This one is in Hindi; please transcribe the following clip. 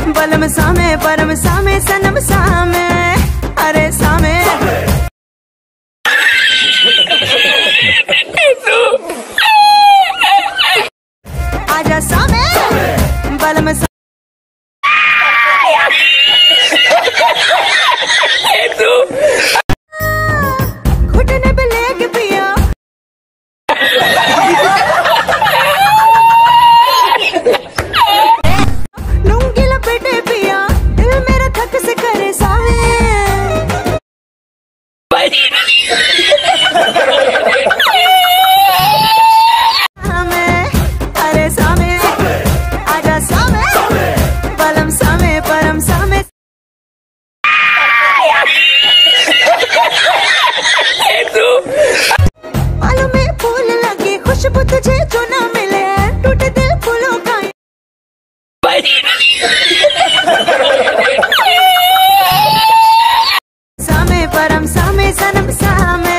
बलम सामे परम सामे सनम सामे अरे सामे आजा सामे बलम घुटने पे लेके पिया लूंगी लपेटे पिया दिल मेरा थक से करे सामे अरे सामे आजा सामे बलम सामे परम सामे बालों में फूल लगे खुशबू तुझे जो ना मिले टूटे दिल फूलों का सामे परम सामे सनम सामे